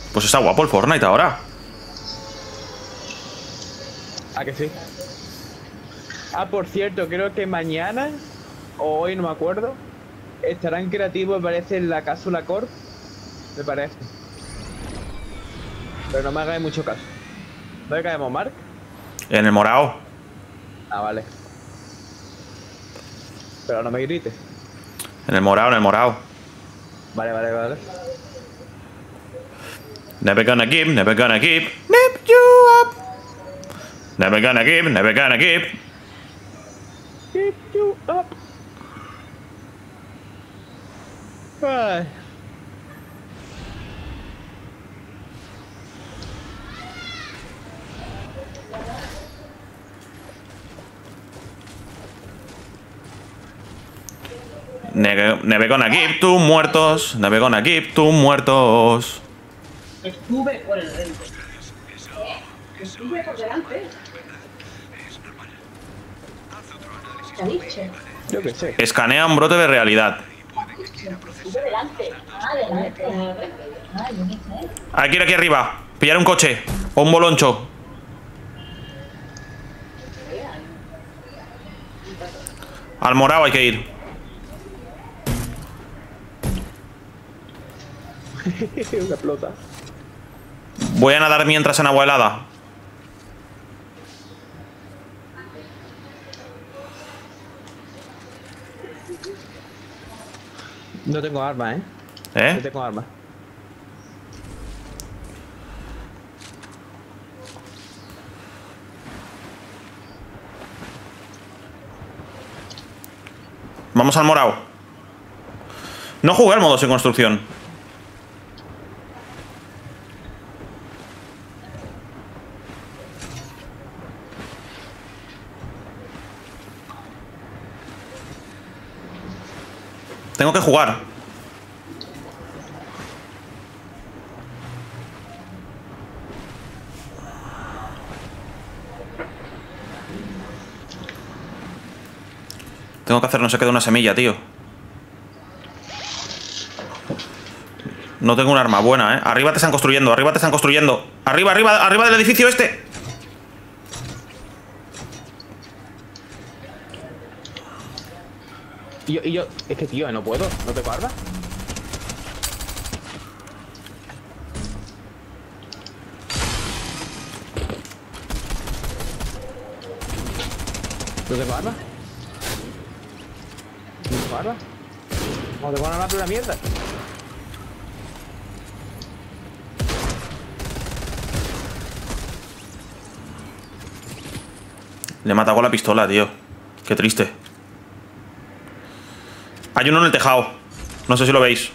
Pues está guapo el Fortnite ahora. ¿A que sí? Ah, por cierto, creo que mañana, o hoy no me acuerdo, estará en creativo, me parece, en la cápsula Corp, me parece. Pero no me hagáis mucho caso. ¿Dónde caemos, Mark? En el morado. Ah, vale. Pero no me grites. En el morado, en el morado. Vale, vale, vale. Never gonna give, never gonna give. Nip you up. Never gonna give, never gonna give. Keep you up. Ay. Never gonna give, tú muertos. Never gonna give, tú muertos. Estuve por el rey. Estuve por delante. ¿Qué ha dicho? Yo qué sé. Escanea un brote de realidad. Estuve delante. Ah, delante. Ah, yo qué sé. Hay que ir aquí arriba. Pillar un coche. O un boloncho. Al morado hay que ir. Una explota. Voy a nadar mientras en agua helada. No tengo armas, ¿eh? No ¿Eh? tengo armas. Vamos al morado. No jugué al modo sin construcción. Tengo que jugar. Tengo que hacer no sé qué de una semilla, tío. No tengo un arma buena, ¿eh? Arriba te están construyendo, arriba te están construyendo. Arriba, arriba, arriba del edificio este. Y yo, es que tío, no puedo, no tengo armas. No tengo armas. No tengo armas. No tengo armas, una mierda. Le he matado con la pistola, tío. Qué triste. Hay uno en el tejado. No sé si lo veis.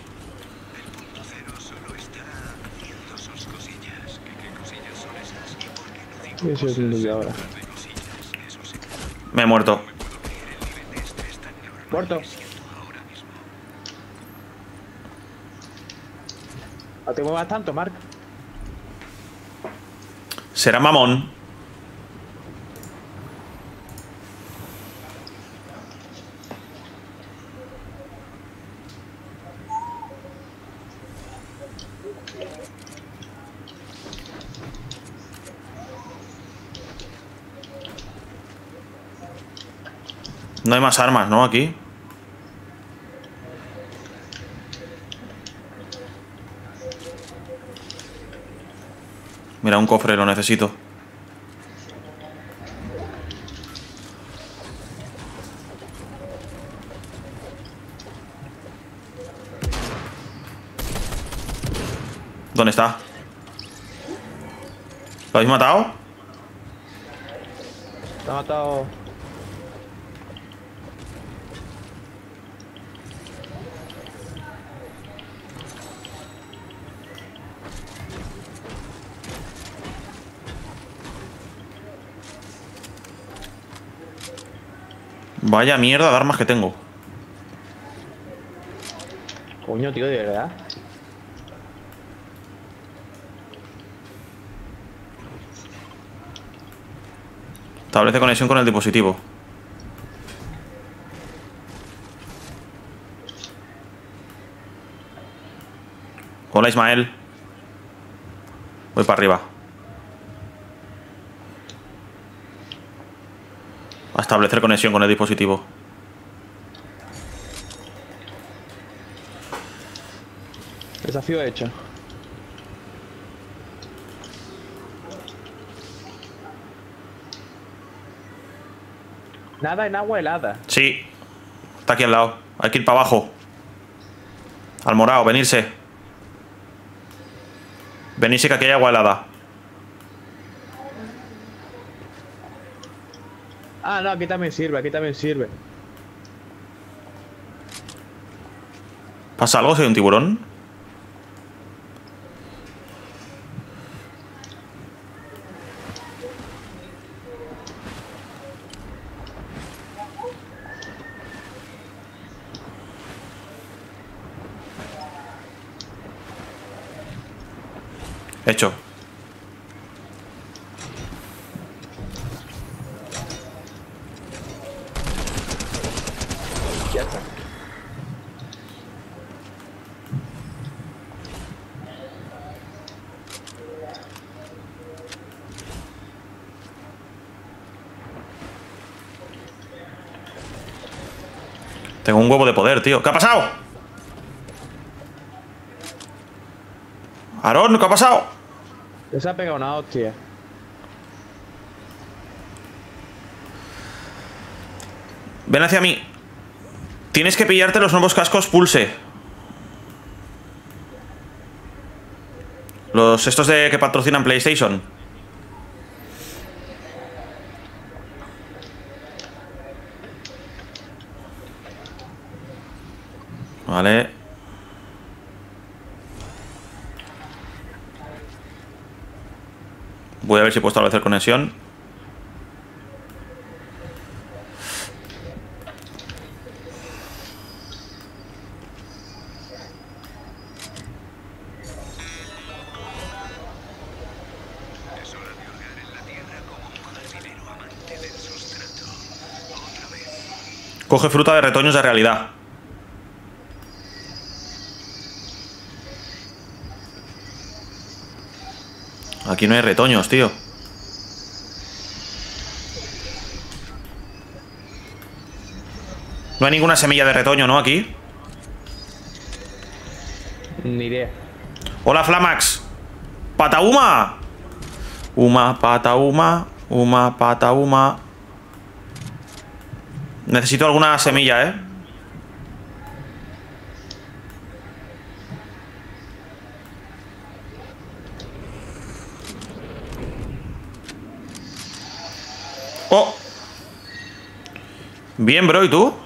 Yo soy el de ahora. Me he muerto. Muerto. No te muevas tanto, Mark. Será mamón. No hay más armas, ¿no? Aquí. Mira, un cofre, lo necesito. ¿Dónde está? ¿Lo habéis matado? Te ha matado. Vaya mierda de armas que tengo. Coño, tío, de verdad. Establece conexión con el dispositivo. Hola, Ismael. Voy para arriba. A establecer conexión con el dispositivo. Desafío hecho. Nada en agua helada. Sí. Está aquí al lado. Hay que ir para abajo. Al morado, venirse. Venirse que aquí hay agua helada. Ah, no, aquí también sirve, aquí también sirve. ¿Pasa algo si hay un tiburón? Hecho. Ya está. Tengo un huevo de poder, tío. ¿Qué ha pasado? Aarón, ¿qué ha pasado? Se ha pegado una hostia. Ven hacia mí. Tienes que pillarte los nuevos cascos Pulse. Los estos de que patrocinan PlayStation. Vale. Voy a ver si puedo establecer conexión. Coge fruta de retoños de realidad. Aquí no hay retoños, tío. No hay ninguna semilla de retoño, ¿no? Aquí. Ni idea. Hola, Flamax. ¡Patauma! Uma, patauma. Uma, patauma. Necesito alguna semilla, ¿eh? ¡Oh! Bien, bro, ¿y tú?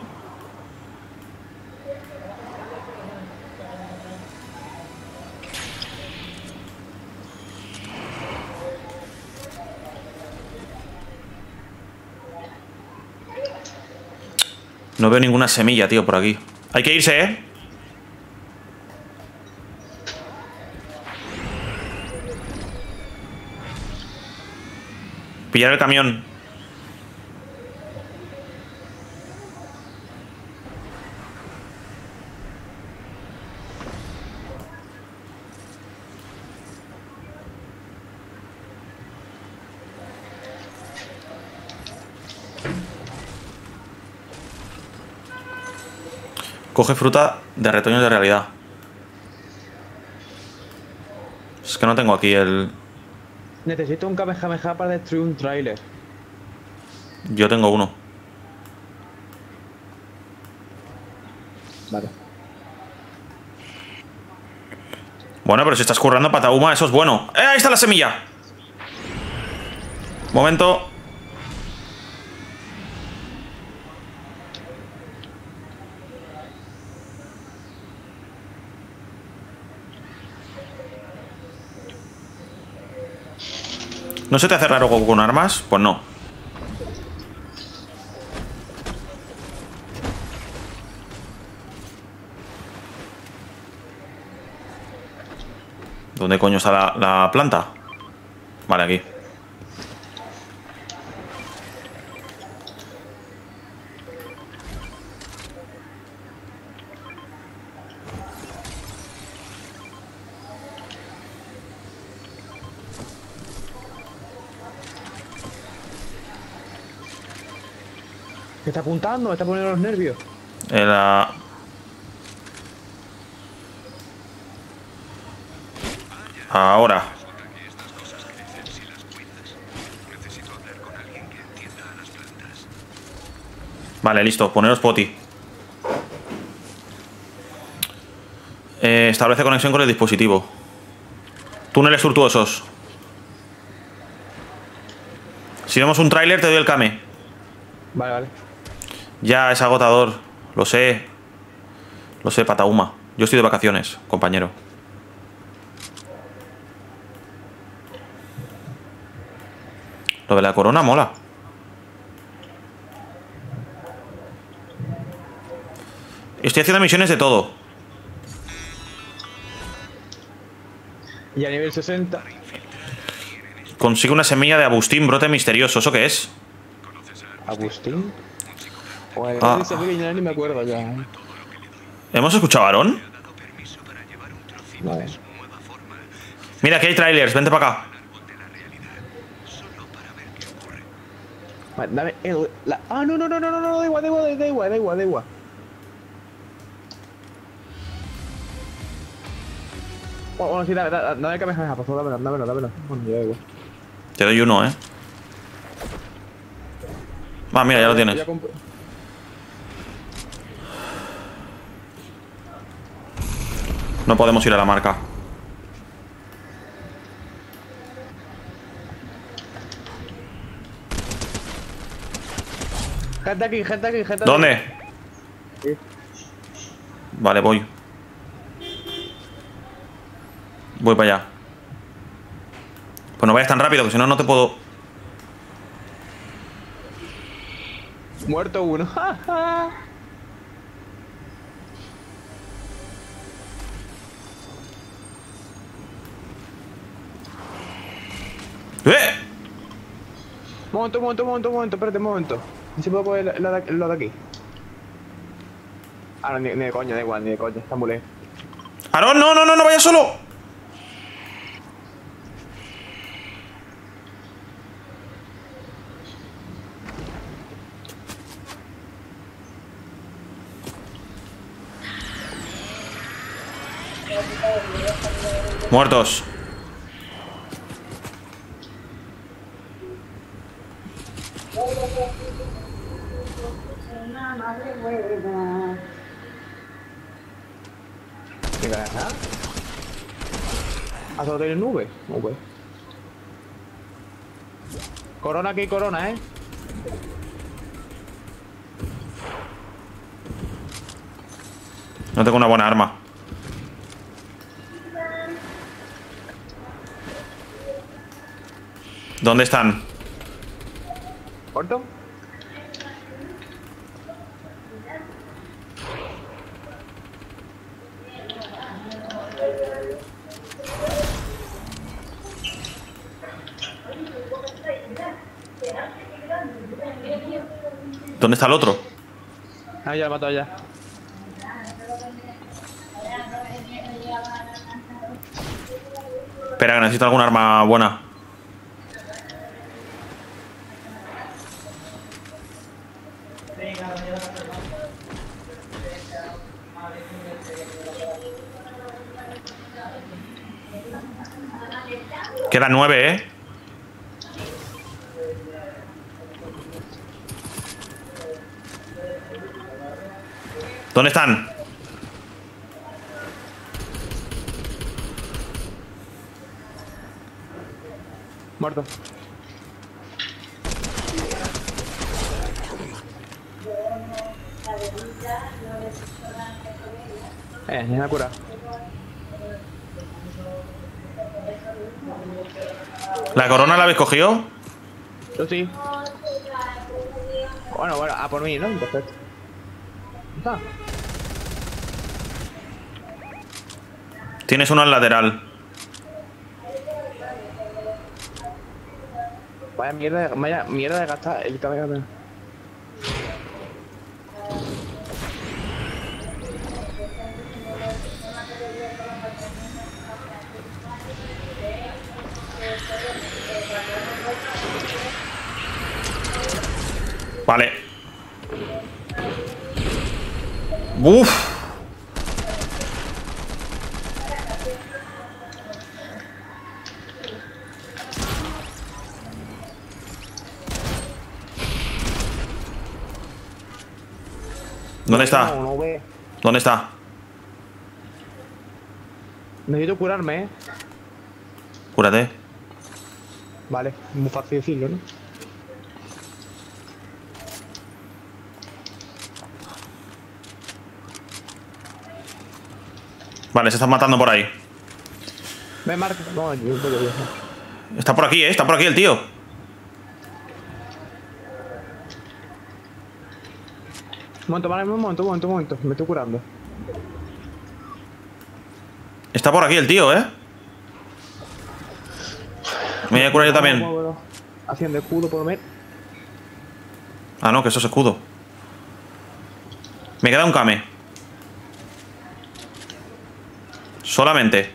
No veo ninguna semilla, tío, por aquí. Hay que irse, ¿eh? Pillar el camión. Coge fruta de retoños de realidad. Es que no tengo aquí el... Necesito un Kamehameha para destruir un tráiler. Yo tengo uno. Vale. Bueno, pero si estás currando patauma, eso es bueno. ¡Eh! Ahí está la semilla. Momento. ¿No se te hace raro con armas? Pues no. ¿Dónde coño está la planta? Vale, aquí. Que está apuntando, me está poniendo los nervios. Era... Ahora. Vale, listo. Poneros poti. Establece conexión con el dispositivo. Túneles tortuosos. Si vemos un tráiler, te doy el Kame. Vale, vale. Ya, es agotador. Lo sé. Lo sé, Patauma. Yo estoy de vacaciones, compañero. Lo de la corona mola. Estoy haciendo misiones de todo. Y a nivel 60. Consigue una semilla de Agustín, brote misterioso. ¿Eso qué es? ¿Agustín? Joder, Ah. ese pequeño ni me acuerdo ya. ¿Hemos escuchado a Aarón? Vale. Mira, aquí hay trailers. Vente para acá. Vale, dame Ah, no, da igual. Bueno, sí, dame el Kamehameha, por favor, dámelo. Bueno, ya da igual. Te doy uno, ¿eh? Ah, mira, ya lo tienes. No podemos ir a la marca. Gente aquí. ¿Dónde? Sí. Vale, voy. Voy para allá. Pues no vayas tan rápido, que si no, no te puedo... Muerto uno. ¡Eh! Momento, espérate un momento. No se puede coger lo de aquí. Ah, no, ni de coña, da igual, ni de coña, está muy lejos. ¡Aarón, no vayas solo! Muertos. Venga, ¿ah? ¿Has otro en nube? Nube. Corona aquí, corona, No tengo una buena arma. ¿Dónde están? ¿Corto? ¿Dónde está el otro? Ah, ya lo he matado ya. Espera, que necesito alguna arma buena. Quedan 9, ¿eh? ¿Dónde están? Muerto. Ya me ha curado. ¿La corona la habéis cogido? Yo sí. Bueno, a por mí, ¿no? Perfecto. Está. Tienes uno al lateral. Vaya mierda de gastar el Kamehameha. Vale. Uf. ¿Dónde está? No, no ve. ¿Dónde está? Necesito curarme, ¿eh? Cúrate. Vale, muy fácil decirlo, ¿no? Vale, se están matando por ahí. Me marca. No, yo voy a viajar. Está por aquí, ¿eh? Está por aquí el tío. Un momento, vale, un momento. Me estoy curando. Está por aquí el tío, ¿eh? Me voy a curar yo también. Haciendo escudo por menos. Ah, no, que eso es escudo. Me queda un Kame. Solamente.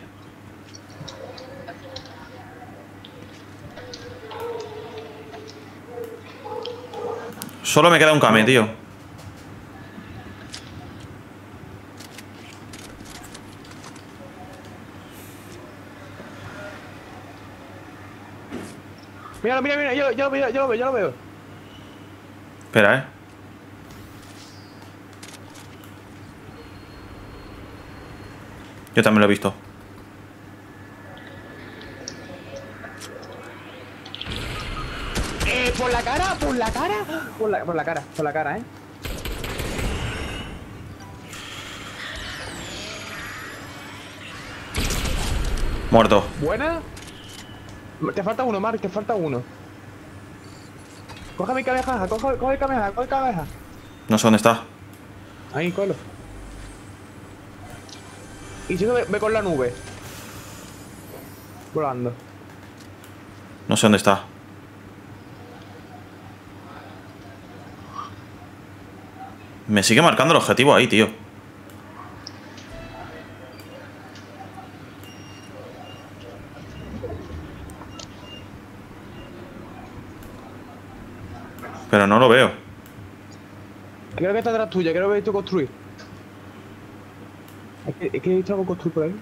Solo me queda un Kame, tío. Mira, yo lo veo. Espera, ¿eh? Yo también lo he visto. Por la cara. Por la cara, ¿eh? Muerto. Buena. Te falta uno, Mark, te falta uno. Coge mi cabeza, coge cabeza. No sé dónde está. Ahí, colo. Y si no, ve con la nube. Volando. No sé dónde está. Me sigue marcando el objetivo ahí, tío. Pero no lo veo. Creo que está atrás tuya, creo que he visto construir. Es que he visto algo construir por ahí.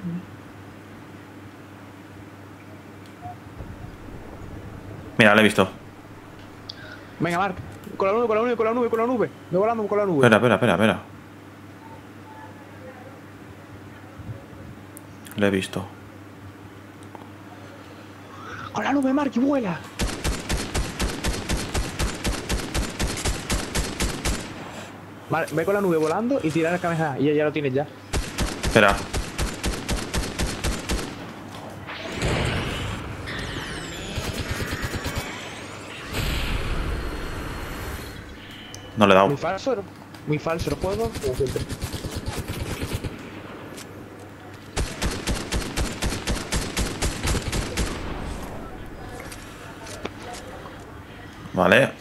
Mira, lo he visto. Venga, Mark. Con la nube. Me volando con la nube. Espera. Lo he visto. Con la nube, Mark, y vuela. Vale, ve con la nube volando y tirar el cabeza. Y ya lo tienes ya. Espera. No le he dado. Muy falso el juego. Como siempre. Vale.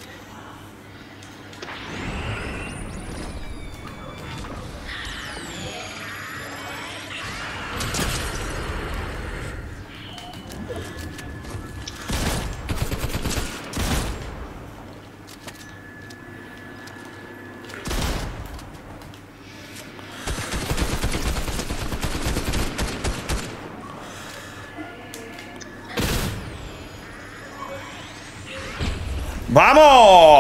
¡Vamos!